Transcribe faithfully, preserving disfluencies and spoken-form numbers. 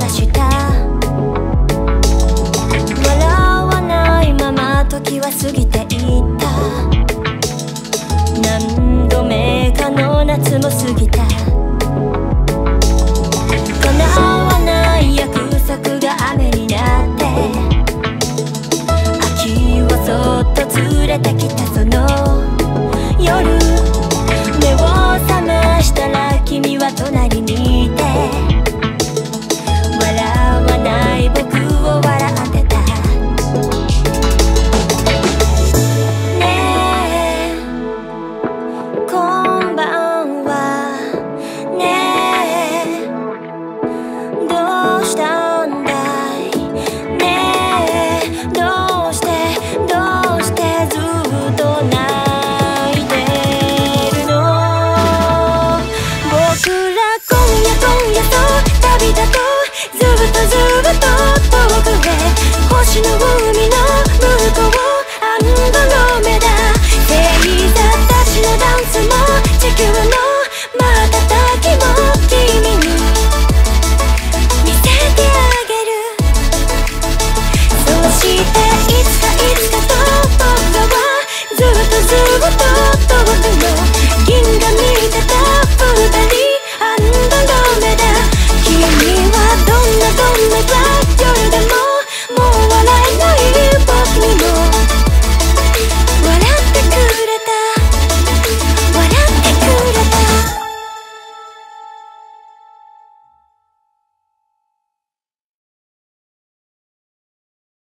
出した笑わないまま時は過ぎていった何度目かの夏も過ぎた叶わない約束が雨になって秋をそっと連れてきたその夜目を覚ましたら君は隣にいて笑わない僕を笑ってたねえこんばんはねえどうした